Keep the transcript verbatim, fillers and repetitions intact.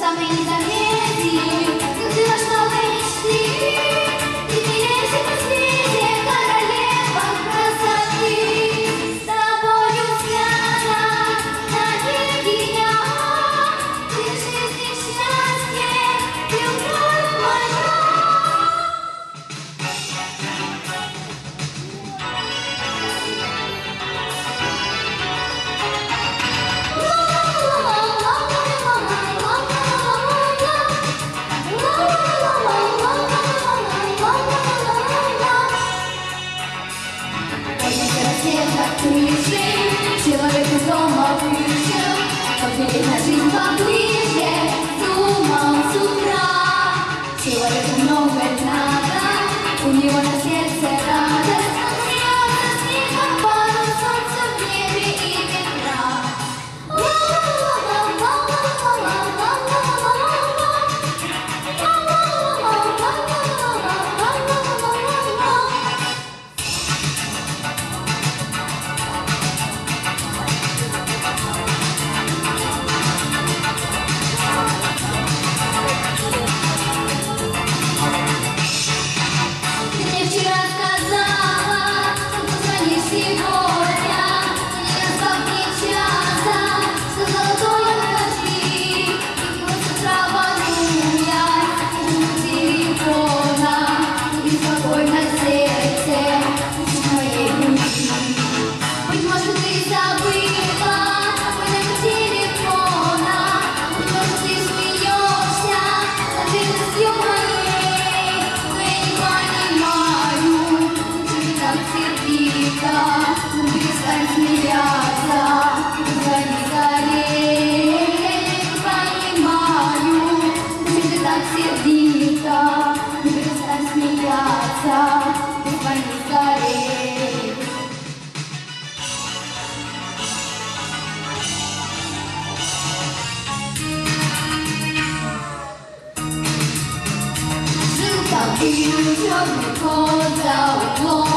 самой незаметил, как ты вошла в мои мечты. Ты милейшая на свете, королева красоты. С тобою связана наединя, ты жизнь и счастье, любовь моя. Человек из дома вышел, поглядеть на жизнь поближе, думал с утра. Человеку многое надо, у него на сердце радость, он смеется с ней, как парус, солнце в небе и ветра. Перестань смеяться, позвони скорее. Я не понимаю, зачем ты так сердита. Перестань смеяться, позвони скорее. Жил там и черный кот за углом.